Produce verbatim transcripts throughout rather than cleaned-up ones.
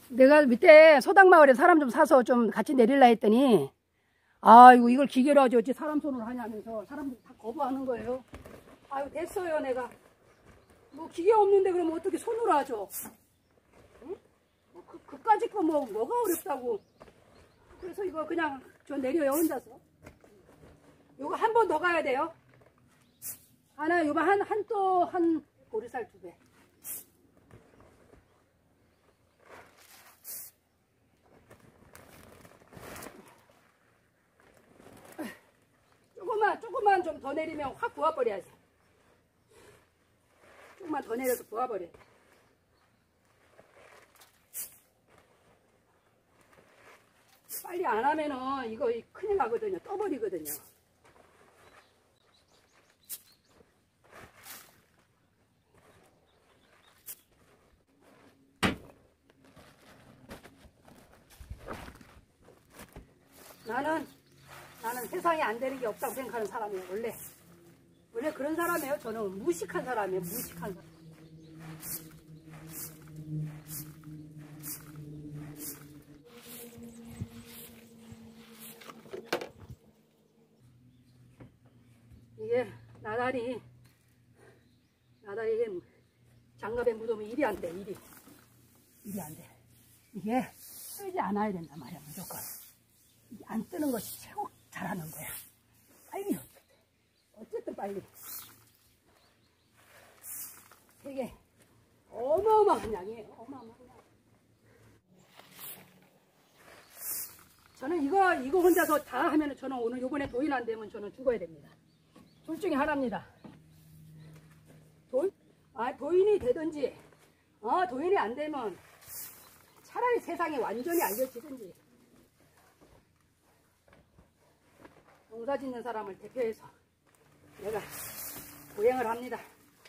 내가 밑에 소당마을에 사람 좀 사서 좀 같이 내릴라 했더니, 아이고, 이걸 기계로 하지, 어찌 사람 손으로 하냐면서 사람들이 다 거부하는 거예요. 아이고, 됐어요, 내가. 뭐, 기계 없는데 그러면 어떻게 손으로 하죠? 응? 뭐 그, 그까짓 거 뭐, 뭐가 어렵다고. 그래서 이거 그냥 저 내려요, 혼자서. 요거 한 번 더 가야 돼요. 하나, 요거 한, 한 또, 한, 보리쌀 두 배. 조금만, 조금만 좀 더 내리면 확 부어버려야지. 조금만 더 내려서 부어버려. 빨리 안 하면은 이거 큰일 나거든요. 떠버리거든요. 나는 나는 세상에 안 되는 게 없다고 생각하는 사람이에요. 원래 원래 그런 사람이에요. 저는 무식한 사람이에요. 무식한 사람. 이게 나달이 나달이 장갑에 묻으면 일이 안 돼. 일이 일이 안 돼. 이게 뜨지 않아야 된단 말이야. 무조건 안 뜨는 것이 최고 잘하는 거야. 빨리 어쨌든 빨리. 되게 어마어마한 양이에요. 어마어마한 양. 저는 이거 이거 혼자서 다 하면은 저는 오늘 요번에 도인 안 되면 저는 죽어야 됩니다. 둘 중에 하나입니다. 도, 아, 도인이 되든지, 어, 도인이 안 되면 차라리 세상에 완전히 알려지든지. 농사 짓는 사람을 대표해서 내가 고행을 합니다.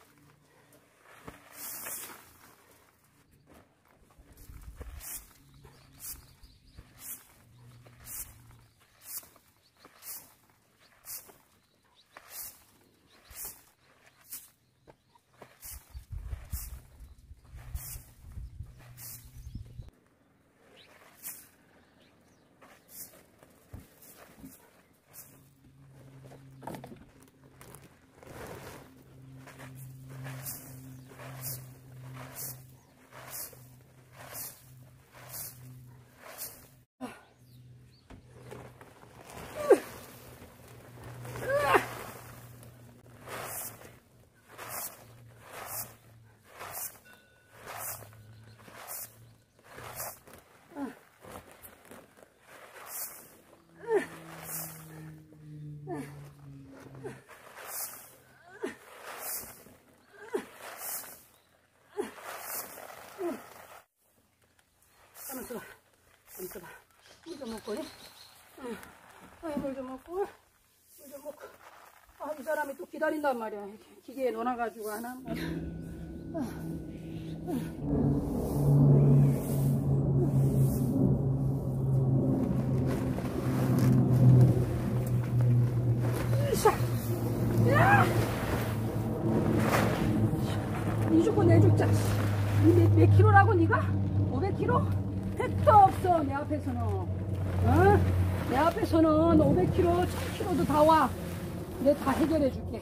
잠깐만, 잠깐만. 물 좀 먹고, 응. 물 좀 먹고, 물 좀 먹고. 아, 이 사람이 또 기다린단 말이야. 기계에 넣어놔가지고 안 하면. 니 죽고 내 죽자. 몇, 몇 킬로라고 니가? 오백 킬로? 택도 없어 내 앞에서는. 어? 내 앞에서는 오백 킬로, 천 킬로도 다 와. 내가 다 해결해 줄게.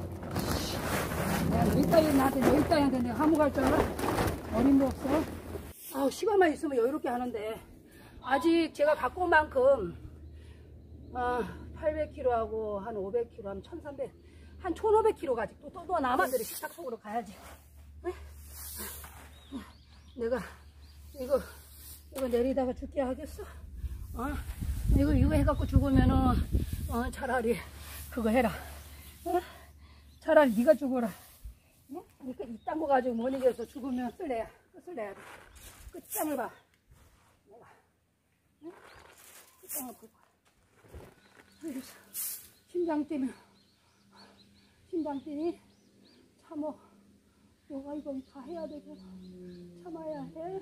내가 너희 딸이 나한테 너희 딸한테 내가 하무갈 줄 알아? 어림도 없어. 아우, 시간만 있으면 여유롭게 하는데 아직 제가 갖고 온 만큼 어, 팔백 킬로하고 한 오백 킬로, 한 천삼백, 한 천오백 킬로가 아직 또, 또, 또 남아들이 식탁 속으로 가야지. 네? 내가 이거 이거 내리다가 죽게 하겠어? 어? 이거 이거 해갖고 죽으면은 어, 차라리 그거 해라. 어? 차라리 네가 죽어라. 어? 그러니까 이딴 거 가지고 못 이겨서 죽으면 쓸래야 쓸래야 돼. 끝장을 봐. 내가 어? 끝장을 보고. 그래서 심장 뛰면 심장 뛰니 참어. 너가 이거 다 해야 되고 참아야 해.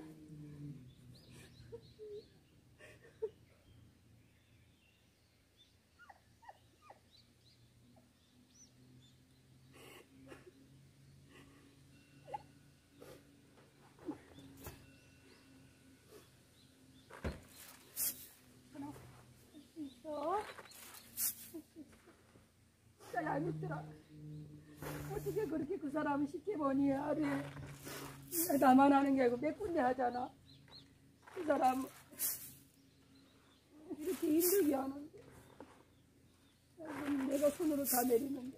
것들아. 어떻게 그렇게 그 사람을 쉽게 보니. 하루에 나만 하는 게 아니고 몇 군데 하잖아. 그 사람 이렇게 힘들게 하는데 내가 손으로 다 내리는데.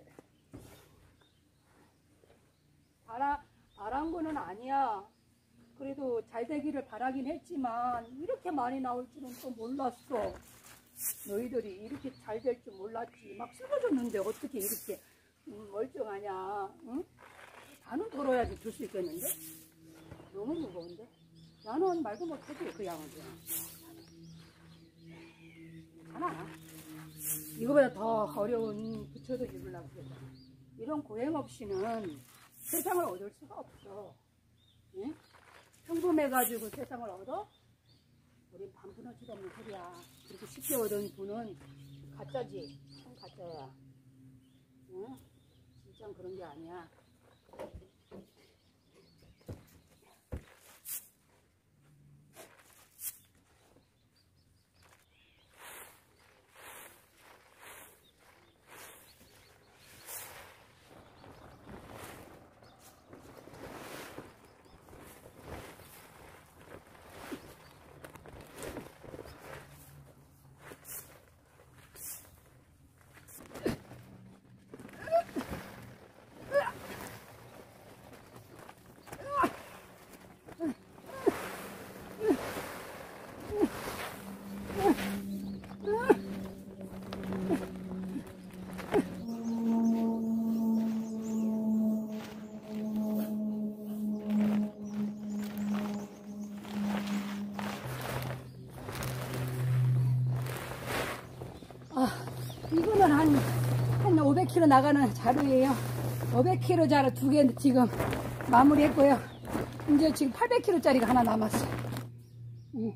바라, 바란 거는 아니야. 그래도 잘 되기를 바라긴 했지만 이렇게 많이 나올 줄은 또 몰랐어. 너희들이 이렇게 잘 될 줄 몰랐지. 막 쓰러졌는데 어떻게 이렇게 음, 멀쩡하냐. 응? 나는 덜어야지 들 수 있겠는데? 너무 무거운데? 나는 말도 못하지 그 양은. 하나 이거보다 더 어려운 부처도 입으려고 그랬잖아. 이런 고행 없이는 세상을 얻을 수가 없어. 응? 평범해가지고 세상을 얻어? 우린 반푼어치도 없는 소리야. 그렇게 쉽게 얻은 분은 가짜지. 참 가짜야. 응? 진짜 그런 게 아니야. 이거는 한, 한 오백 킬로미터 나가는 자루예요. 오백 킬로미터 자루 두 개 지금 마무리 했고요. 이제 지금 팔백 킬로미터짜리가 하나 남았어. 응.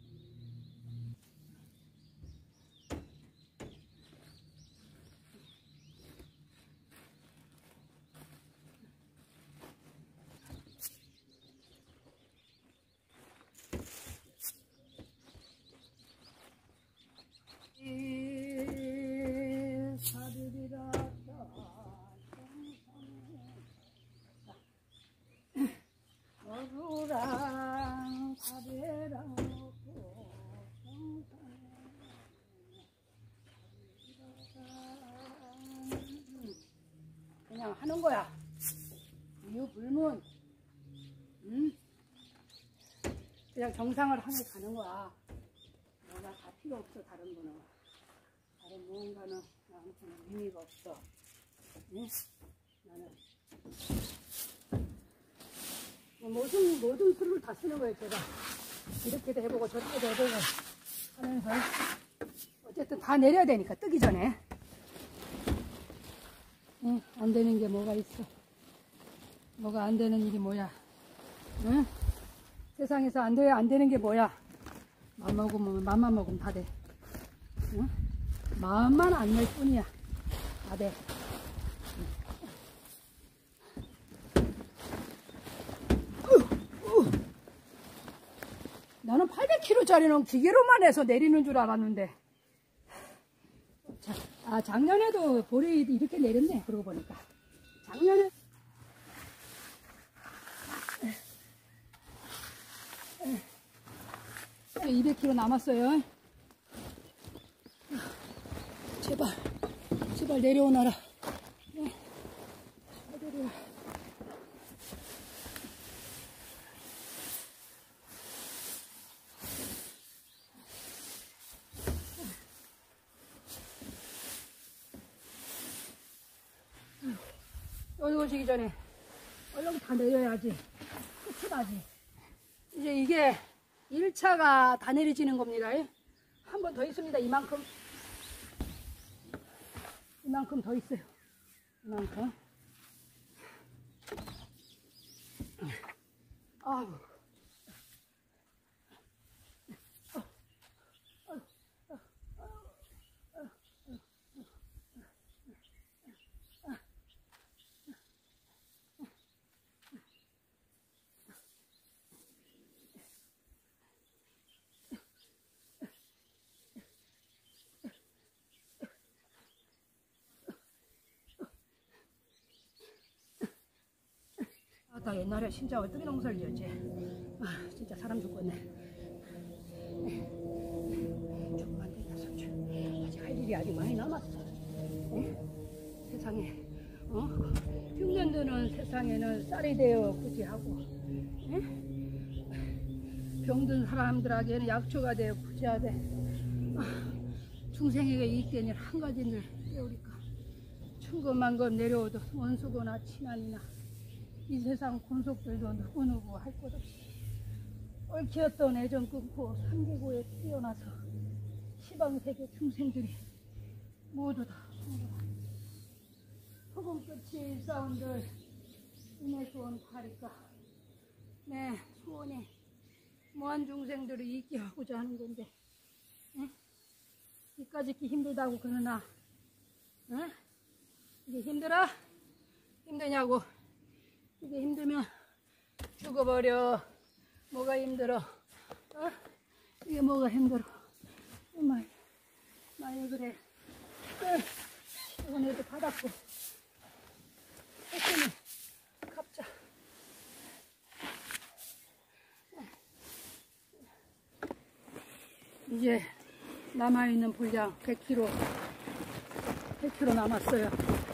어루랑 사배랑 그냥 하는 거야. 유불문. 응? 그냥 정상을 향해 가는 거야. 뭐가 다 필요 없어. 다른 거는 다른 무언가는 나한테는 의미가 없어. 응? 나는 모든, 모든 수를 다 쓰는 거예요, 제가. 이렇게도 해보고, 저렇게도 해보고 하면서. 어쨌든 다 내려야 되니까, 뜨기 전에. 응, 안 되는 게 뭐가 있어. 뭐가 안 되는 일이 뭐야. 응? 세상에서 안 돼, 안 되는 게 뭐야. 맘 먹으면, 맘만 먹으면 다 돼. 응? 마음만 안 낼 뿐이야. 다 돼. 나는 팔백 킬로미터짜리는 기계로만 해서 내리는 줄 알았는데. 자, 아, 작년에도 볼이 이렇게 내렸네. 그러고 보니까. 작년에. 이백 킬로미터 남았어요. 제발, 제발 내려오너라. 내려와. 여기 오시기 전에 얼른 다 내려야지. 끝이 나지. 이제 이게 일 차가 다 내려지는 겁니다. 한 번 더 있습니다. 이만큼. 이만큼 더 있어요. 이만큼. 아우. 보니까 옛날에 진짜 어떻게 농사를 지었지. 아, 진짜 사람 죽겠네. 조금만 더 있다 삼촌. 아직 할 일이 아직 많이 남았어. 네? 세상에 어? 흉년 드는 세상에는 쌀이 되어 부지하고, 네? 병든 사람들에게는 약초가 되어 부지하되, 아, 중생에게 이익된 일 한 가지를 배우니까 천금만금 내려오도 원수거나 친한이나 이 세상 군속들도 누구누구 할 것 없이 얽혔던 애정 끊고 삼계고에 뛰어나서 시방세계 중생들이 모두 다 허공 끝이 일사원들 은혜 소원 파리까 내 소원이 무한 중생들을 잊게 하고자 하는 건데, 응? 이까짓 기 힘들다고 그러나, 응? 이게 힘들어? 힘드냐고. 이게 힘들면 죽어버려. 뭐가 힘들어? 어? 이게 뭐가 힘들어? 많이, 많이 그래. 이번에도 받았고. 했더니 갑자. 이제 남아있는 분량 백 킬로그램, 백 킬로그램 남았어요.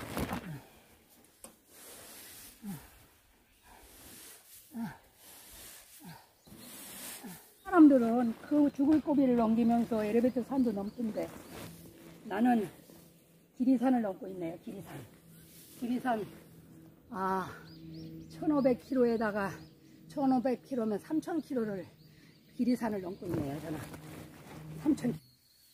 사람들은 그 죽을 고비를 넘기면서 엘리베이터 산도 넘던데 나는 지리산을 넘고 있네요. 지리산. 지리산, 아, 천오백 킬로미터에다가 천오백 킬로미터면 삼천 킬로미터를 지리산을 넘고 있네요. 저는 삼천 킬로미터.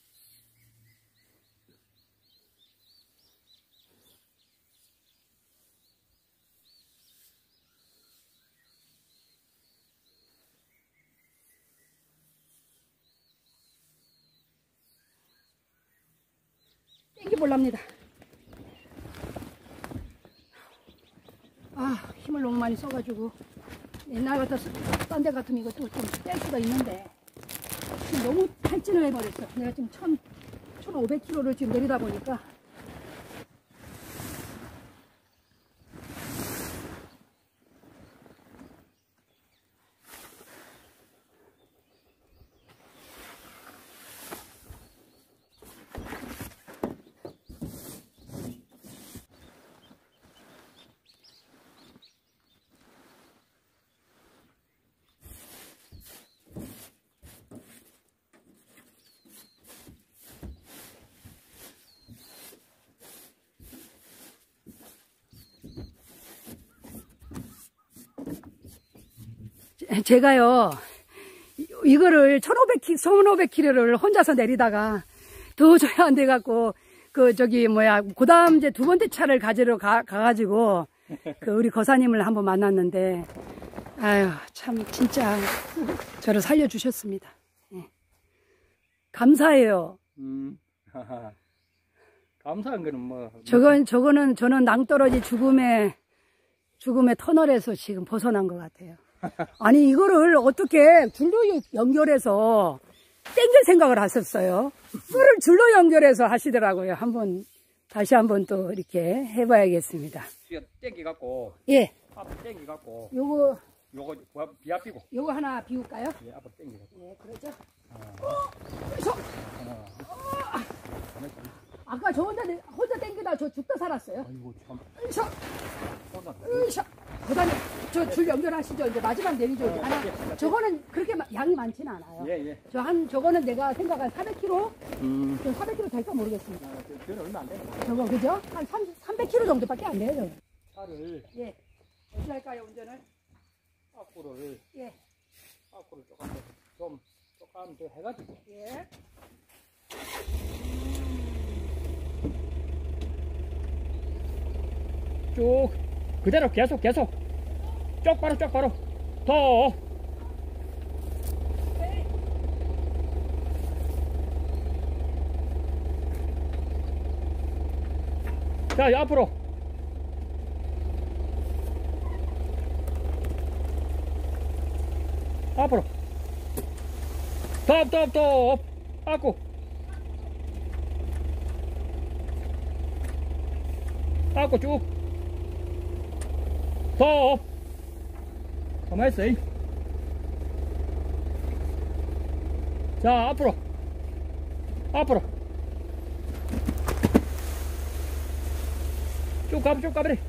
땡기 볼랍니다. 아, 힘을 너무 많이 써가지고 옛날 같아서 딴 데 같으면 이것도 좀 뗄 수가 있는데 지금 너무 탈진을 해버렸어. 내가 지금 천, 천오백 킬로미터를 지금 내리다 보니까 제가요, 이거를 천오백 킬로미터를 혼자서 내리다가 도저히 안 돼갖고, 그, 저기, 뭐야, 그 다음 이제 두 번째 차를 가지러 가, 가가지고, 그, 우리 거사님을 한번 만났는데, 아유, 참, 진짜, 저를 살려주셨습니다. 예. 감사해요. 음, 감사한 거는 뭐. 저건, 저거는, 저는 낭떠러지 죽음의, 죽음의 터널에서 지금 벗어난 것 같아요. 아니 이거를 어떻게 줄로 연결해서 땡길 생각을 하셨어요. 뿔을 줄로 연결해서 하시더라고요. 한번 다시 한번 또 이렇게 해봐야겠습니다. 땡기 갖고. 예. 앞으로 땡기 갖고. 요거 요거 비압비고. 요거 하나 비울까요? 예, 앞으로 땡기 갖고. 예, 그러죠. 하나. 어, 하나. 어, 아까 저 혼자 혼자 땡기다 저 죽다 살았어요. 아이고 참. 으쌰, 으쌰. 그다음에 저 줄 연결하시죠. 이제 마지막 내리죠. 이제 하나. 저거는 그렇게 양이 많지는 않아요. 예, 예. 저 한 저거는 내가 생각한 사백 킬로그램? 음. 저 사백 킬로그램 될까 모르겠습니다. 아, 저는 얼마 안 되네. 저거 그죠? 한 삼백 킬로그램 정도밖에 안 돼요. 저거. 차를. 예. 어떻게 할까요, 운전을? 앞으로를. 예. 앞으로 조금 더, 좀 조금 더 해가지고. 예. 쭉 그대로 계속 계속 쭉 바로 쭉 바로 더. 네. 자 앞으로 앞으로 덥덥덥 앞고 앞고 쭉 더, 가만히 있어. 이. 자, 앞으로. 앞으로. 쭉 가봐, 쭉 가버려.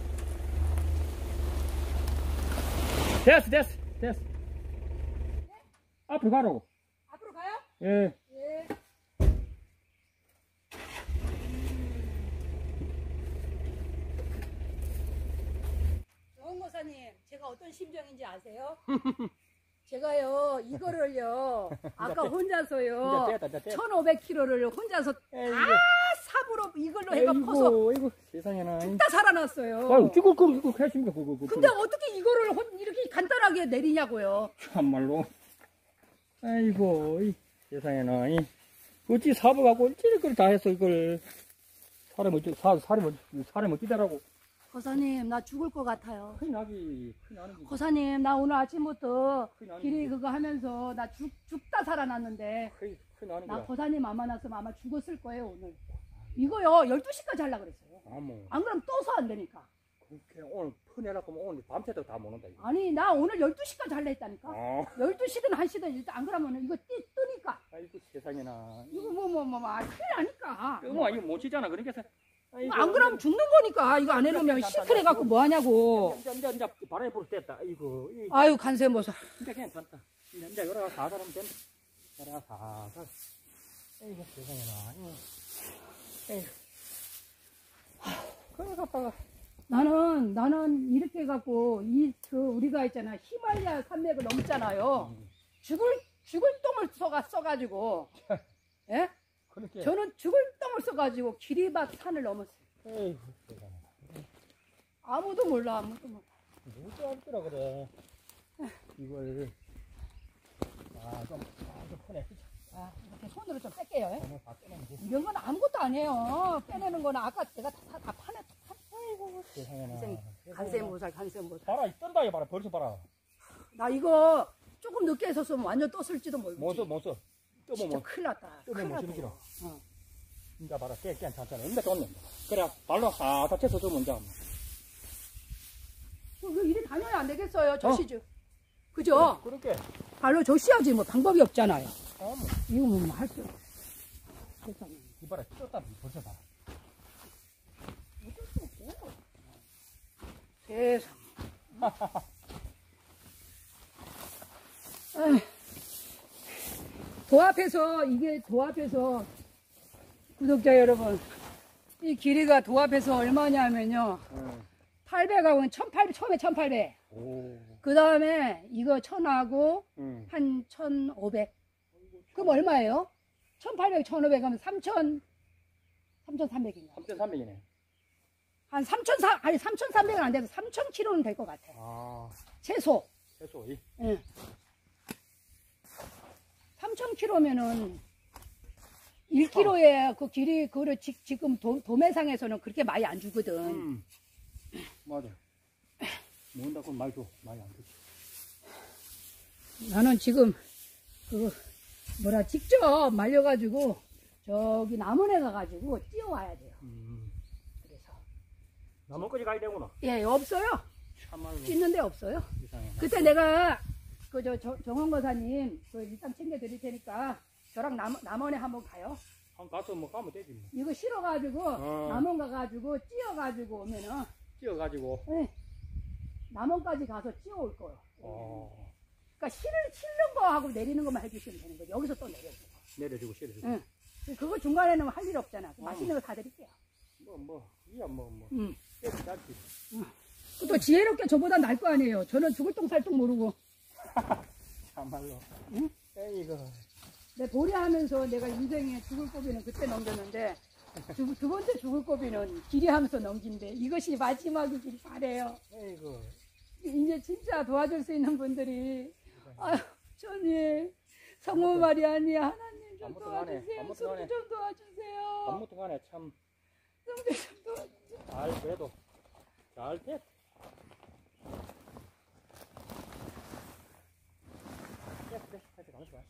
됐어, 됐어, 됐어. 앞으로 가라고. 앞으로 가요? 예. 예. 정원고사님, 제가 어떤 심정인지 아세요? 제가요, 이거를요, 아까 혼자서요, 이제 됐다, 이제 됐다. 천오백 킬로그램를 혼자서 에이구. 다 삽으로 이걸로 해가 퍼서 아이고, 아이고, 세상에나. 다 살아났어요. 아유, 이거, 그, 이거 하십니까, 그거, 그거. 근데 어떻게 이거를 혼- 이렇게 간단하게 내리냐고요? 참말로. 아이고, 이 세상에나. 이. 어찌 사부 갖고 어찌 이걸 다 했어, 이걸. 사람 어찌, 사, 사람 어찌, 사람 어찌다라고. 거사님, 나 죽을 것 같아요. 큰일 나기, 큰일 나는 거지. 거사님, 나 오늘 아침부터 큰일 나는 길이 거지. 그거 하면서 나 죽, 죽다 살아났는데, 큰일, 큰일 나는 나 거야. 거사님 안 만났으면 아마 죽었을 거예요, 오늘. 이거요, 열두 시까지 하려고 그랬어요. 아, 뭐. 안 그러면 떠서 안 되니까. 그렇게 오늘 퍼내라고 하면 오늘 밤새도록 다 먹는다, 이거. 아니, 나 오늘 열두 시까지 할래 했다니까. 아, 열두 시든 한 시든 일단 안 그러면 이거 띠, 뜨니까. 아이고, 세상에나. 이거 뭐, 뭐, 뭐, 뭐, 아, 큰일 나니까. 어머, 이거 못 치잖아. 그러니까. 아이고, 안 그러면 죽는 거니까. 이거 안 해놓으면 시큰해갖고 뭐 하냐고. 이제, 이제, 이제 바람에 불을 뗐다. 아이고, 이. 아유, 간세모사. 이제 괜찮다. 이제, 이제 여러 사살 하면 된다. 여러 사살. 아이고, 세상에나. 이. 에이구. 그래, 갖다가. 나는, 나는 이렇게 해갖고, 이, 그, 우리가 있잖아. 히말라야 산맥을 넘잖아요. 음. 죽을, 죽을 똥을 써가, 써가지고. 예? 그렇게. 저는 죽을 똥을 써가지고 기리박 산을 넘었어요. 에이구, 세상에. 아무도 몰라, 아무도 몰라. 누구 알더라, 그래. 이걸. 아, 좀, 아, 좀 편해. 아, 이렇게 손으로 좀 뺄게요. 예? 오늘 다 빼면 돼. 이런 건 아무것도 아니에요. 빼내는 거는 아까 내가 다, 다 파내, 파, 아이고. 세상에나. 간세모살, 간세모살. 봐라, 이 뜬다, 이 봐라. 벌써 봐라. 나 이거 조금 늦게 했었으면 완전 떴을지도 모르겠지. 못 써, 못 써. 뜨면 진짜 뭐, 큰일 났다. 큰일 뜨면 못 났다. 쓰는 길어. 어. 이제 봐라. 깨, 깨, 괜찮잖아. 이제 좋네. 그래, 발로 하다 채서 주면 이제. 그 일이 다녀야 안 되겠어요. 저시죠. 그죠? 그렇게. 발로 저시야지 뭐 방법이 없잖아요. 아, 뭐. 이거 뭐 할 수 없어. 세상에. 이 봐라. 떴다. 벌써 봐라. 어쩔 수 없어. 세상. 에이. 도합해서 이게 도합해서 구독자 여러분 이 길이가 도합해서 얼마냐면요 응. 팔백하고는 천팔백 처음에 천팔백 오. 그 다음에 이거 천하고 응. 한 천오백 그럼 얼마예요? 천팔백 천오백 하면 삼천 삼천삼백인가 삼천삼백이네. 한 삼천삼 아니 삼천삼백은 안 돼도 삼천 킬로는 될 것 같아요 아. 최소 최소 이. 예. 삼천 킬로면은 일 킬로에 그 길이 그를 지, 지금 도, 도매상에서는 그렇게 많이 안 주거든. 음. 맞아. 모은다고 말 줘. 많이 안 주지. 나는 지금 그 뭐라 직접 말려가지고 저기 남원에 가가지고 띄워와야 돼요. 음. 그래서 나무까지 가야 되구나. 예 없어요. 참말로. 찢는 데 없어요. 이상해. 그때 내가 그 저 정원거사님 그 일단 챙겨 드릴 테니까 저랑 남, 남원에 한번 가요. 한 가서 뭐 가면 되지. 뭐. 이거 실어가지고 어. 남원 가가지고 찧어가지고 오면은 찌어가지고. 네. 남원까지 가서 찧어올 거예요. 어. 그러니까 실을 실는 거하고 내리는 것만 해주시면 되는 거죠. 여기서 또 내려주고. 내려주고 실어주고. 응. 그거 중간에는 할 일 없잖아. 맛있는 거 사드릴게요. 뭐, 뭐. 이야 뭐, 뭐. 응. 깨지 짧지. 또 지혜롭게 저보다 날 거 아니에요. 저는 죽을 똥 살 똥 모르고. 참말로. 응? 에이구. 내 도리하면서 내가 인생에 죽을 고비는 그때 넘겼는데 두, 두 번째 죽을 고비는 길이 하면서 넘긴데 이것이 마지막이길 바래요. 에이구. 이제 진짜 도와줄 수 있는 분들이 아유 저님 성모 마리아니 하나님 좀 아무튼 간에, 도와주세요. 아무튼 성도 간에. 좀 도와주세요. 아무튼 간에 참 성도 좀 도와주세요. 잘 그래도 잘 됐. 됐어, 됐어, 됐어, 가만있어.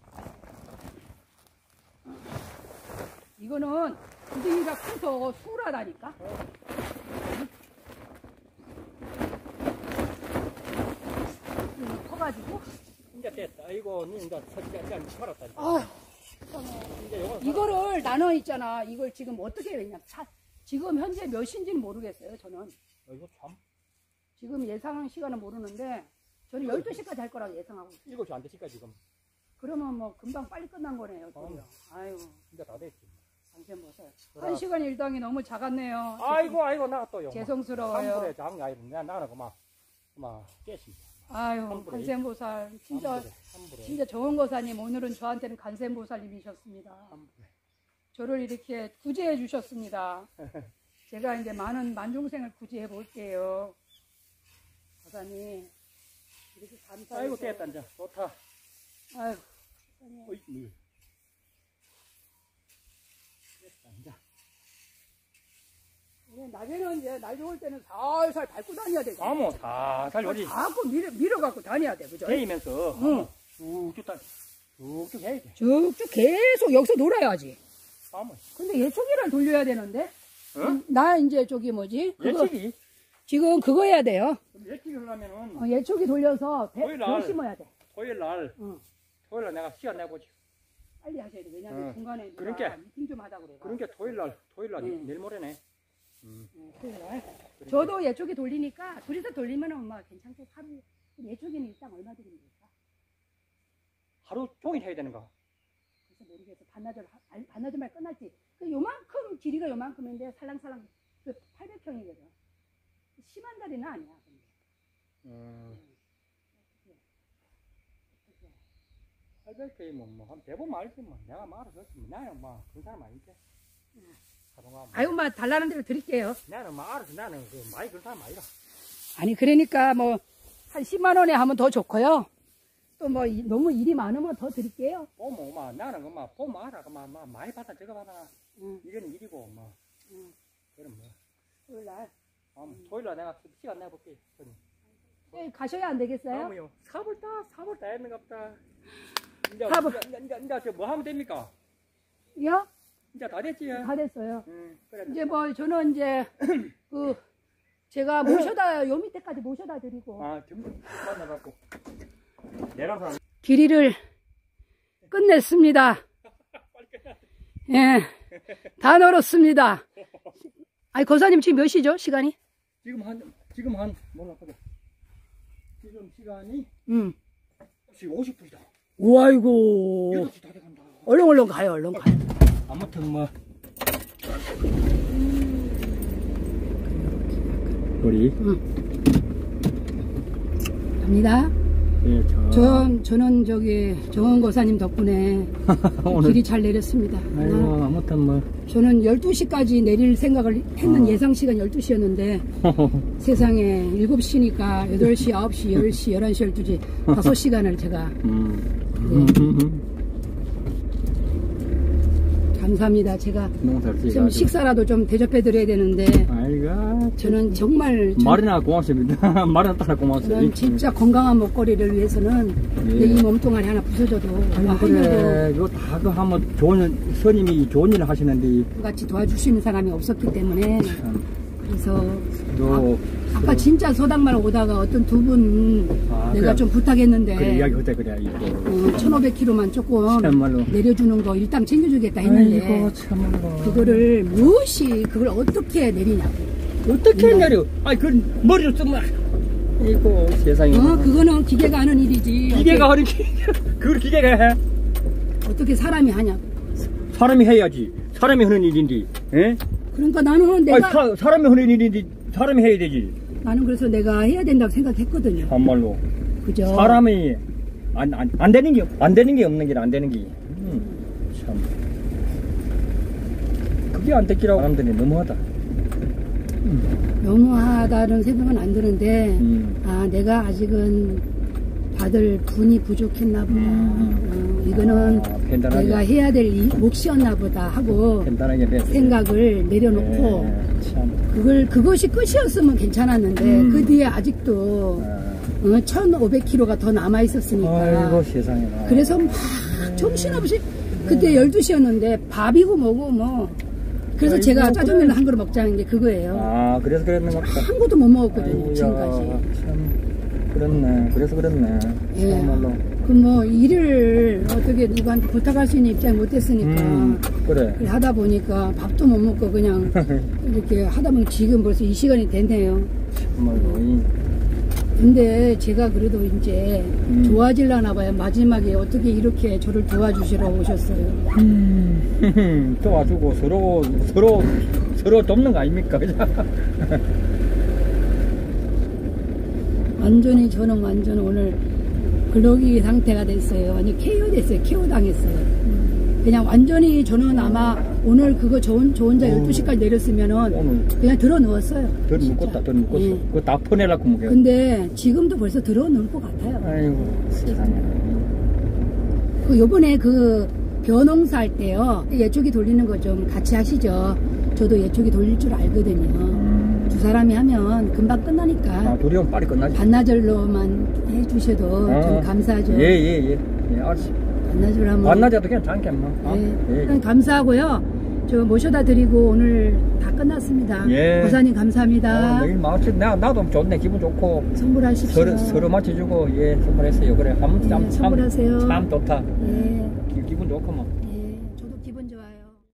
이거는 구덩이가 커서 수라다니까. 응, 커가 커가지고. 이제 됐다. 아이고, 니 이제 이제 이제 팔았다. 아, 이제 요건 이거를 나눠 있잖아. 이걸 지금 어떻게 해야 되냐. 차, 지금 현재 몇인지는 모르겠어요. 저는. 어, 이거 참. 지금 예상 시간은 모르는데 저는 열두 시까지 할 거라고 예상하고 있어요. 일곱 시 안 되실까 지금? 그러면 뭐 금방 빨리 끝난 거네요. 어. 아유, 이제 다 됐지. 강샘보살. 그래. 한 시간 일당이 너무 작았네요. 아이고, 아이고, 나 또요. 죄송스러워요. 삼불에 작은 게 아니고, 내가 나는 그만, 그만, 깨시. 아유, 삼불에. 간샘보살. 진짜, 삼불에, 삼불에. 진짜 정원 거사님, 오늘은 저한테는 간샘보살님이셨습니다. 삼불에. 저를 이렇게 구제해 주셨습니다. 제가 이제 많은 만중생을 구제해 볼게요. 거사님, 이렇게 감사해서. 아이고, 됐다, 이제. 좋다. 아유, 어이, 물. 됐다, 이제. 오늘 낮에는 이제 날 좋을 때는 살살 밟고 다녀야 되죠. 아무, 살살 요리. 자꾸 밀어, 밀어갖고 다녀야 돼, 그죠? 데이면서, 응. 쭉쭉 다, 쭉쭉 해야 돼. 쭉쭉 계속 여기서 놀아야지. 아무. 근데 예초기를 돌려야 되는데. 응? 나 이제 저기 뭐지? 그거, 예치기? 지금 그거 해야 돼요. 예치기 하려면은, 어, 예초기 돌려서 배, 토요일 날. 배 심어야 돼. 토요일 날, 응. 토요일 날 내가 시간 내보지. 빨리 하셔야 돼. 왜냐면 응. 중간에 누가 그러니까. 미팅 좀 하자고 그래. 그러니까 토요일 날, 토요일 날, 응. 내일 모레네. 음. 응, 토요일 날. 저도 예초기 돌리니까 둘이서 돌리면은 엄마 괜찮게 하루 예초기는 일당 얼마 드리면 될까? 하루 종일 해야 되는가? 그래서 모르겠어. 반나절 하- 아니, 반나절만 끝났지. 그 요만큼 길이가 요만큼인데 살랑살랑 그 팔백 평이거든. 심한 다리는 아니야. 근데. 음. 어떻게, 어떻게. 팔백 개이면 뭐, 한 대보면 알지, 뭐. 내가 말을 했지, 뭐. 나는 뭐, 그런 사람 아니지. 응. 하동아, 뭐. 아유, 마 달라는 대로 드릴게요. 나는 뭐, 알아서 나는 그, 많이 그런 사람 아니라. 아니 그러니까 뭐 한 십만 원에 하면 더 좋고요. 또 뭐 너무 일이 많으면 더 드릴게요. 보면, 뭐, 나는 그, 막, 보면 알아. 그, 막, 막, 많이 받아, 저거 받아. 응. 이건 일이고, 뭐. 응. 그럼 뭐. 토요일 날. 아, 뭐, 토요일 날 내가 시간 내볼게. 형님. 예, 가셔야 안 되겠어요? 다음에요. 사볼 다, 사볼 다 했는가 보다. 이제, 사볼. 이제, 이제, 이제, 이제 뭐 하면 됩니까? 요? 이제 다 됐지? 다 됐어요. 응, 그래. 이제 뭐 저는 이제 그 제가 모셔다 요 밑에까지 모셔다 드리고 아, 전부 만나갖고. 내랑 사람. 길이를 끝냈습니다. 예, 다 널었습니다. 아니 거사님 지금 몇 시죠? 시간이? 지금 한, 지금 한, 몰라, 그래. 지금 시간이 응. 지금 오십 분이다. 우아이고. 여덟 시 다 돼간다. 얼른 얼른 가요. 얼른 가요. 아무튼 뭐. 우리. 응. 갑니다. 예, 저. 전, 저는 저기 정원 고사님 덕분에 오늘. 길이 잘 내렸습니다. 아이고, 아무튼 뭐. 저는 열두 시까지 내릴 생각을 했는 어. 예상 시간 열두 시였는데 세상에 일곱 시니까 여덟 시, 아홉 시, 열 시, 열한 시, 열두 시 다섯 시간을 제가 음. 네. 감사합니다. 제가 좀 식사라도 좀 대접해 드려야 되는데 아이고, 저는 정말 좀 말이나 고맙습니다. 말이나 따라 고맙습니다. 저는 진짜 건강한 먹거리를 위해서는 예. 내 이 몸뚱아리 하나 부서져도 아니, 그래. 이거 다 그 하면 좋은, 스님이 좋은 일을 하시는데. 같이 도와줄 수 있는 사람이 없었기 때문에 참. 그래서 너. 아, 아까 진짜 소당만 오다가 어떤 두 분 아, 내가 그래. 좀 부탁했는데 그래, 이야기 하자, 그래, 이거. 어, 천오백 킬로미터만 조금 참말로. 내려주는 거 일당 챙겨주겠다 했는데 아이고, 참말로. 그거를 무엇이 그걸 어떻게 내리냐고. 어떻게 내려? 아이, 그 머리를 쓰면. 이거 세상에. 어, 그거는 기계가 하는 일이지. 기계가 하는 게, 그걸 기계가 해? 어떻게, 어떻게 사람이 하냐고. 사람이 해야지. 사람이 하는 일인데, 예? 그러니까 나는 아이, 내가 사, 사람이 하는 일인데, 사람이 해야 되지. 나는 그래서 내가 해야 된다고 생각했거든요. 정말로. 그죠? 사람이, 안, 안, 안 되는 게, 안 되는 게 없는 게 안 되는 게. 음, 참. 그게 안 됐기라고 사람들이 너무하다. 음. 너무하다는 생각은 안 드는데 음. 아 내가 아직은 받을 분이 부족했나 보다. 음. 어, 이거는 아, 간단하게. 내가 해야 될 이- 몫이었나 보다 하고 간단하게 내 생각을 내려놓고 예, 참. 그걸 그것이 끝이었으면 괜찮았는데 음. 그 뒤에 아직도 아. 어, 천오백 킬로미터가 더 남아 있었으니까 아이고 세상에. 그래서 막 정신없이 그때 열두 시였는데 밥이고 뭐고 뭐 그래서 아이고, 제가 짜장면을 그래. 한 그릇 먹자는 게 그거예요. 아 그래서 그랬는가 보다. 한 것도 못 먹었거든요 아이고야, 지금까지. 참. 그렇네. 그래서 그렇네. 예. 정말로. 그 뭐 일을 어떻게 누구한테 부탁할 수 있는 입장이 못 됐으니까 음, 그래. 그래 하다 보니까 밥도 못 먹고 그냥 이렇게 하다 보니 지금 벌써 이 시간이 됐네요. 정말로. 이. 근데 제가 그래도 이제 음. 좋아질라나 봐요. 마지막에 어떻게 이렇게 저를 도와주시러 오셨어요. 음, 도와주고 서로 서로 서로 돕는 거 아닙니까? 그죠? 완전히 저는 완전 오늘 글로기 상태가 됐어요. 완전 케이오 됐어요. 케이오 당했어요. 그냥 완전히 저는 아마 오늘 그거 저, 저 혼자 어. 열두 시까지 내렸으면은 오늘 그냥 들어 누웠어요. 덜 진짜. 묶었다, 덜 묶었어. 예. 그거 다 퍼내려고 먹여. 근데 지금도 벌써 들어 누울 것 같아요. 아이고, 세상에. 그 요번에 그 벼농사 할 때요. 예초기 돌리는 거 좀 같이 하시죠. 저도 예초기 돌릴 줄 알거든요. 음. 두 사람이 하면 금방 끝나니까 아, 둘이 하면 빨리 끝나지. 반나절로만 해주셔도 어. 좀 감사하죠. 예, 예, 예. 예, 알았어. 반나절 하면 만나자도 괜찮게, 뭐. 아, 네. 예, 일단 감사하고요. 저 모셔다 드리고 오늘 다 끝났습니다. 예. 고사님 감사합니다. 어, 내일 마치 나 나도 좋네, 기분 좋고. 선물하십시오. 서로 서로 맞춰주고, 예, 선물했어요. 그래, 참, 예, 참, 참, 선물하세요. 참 좋다. 예. 기- 기분 좋고 뭐.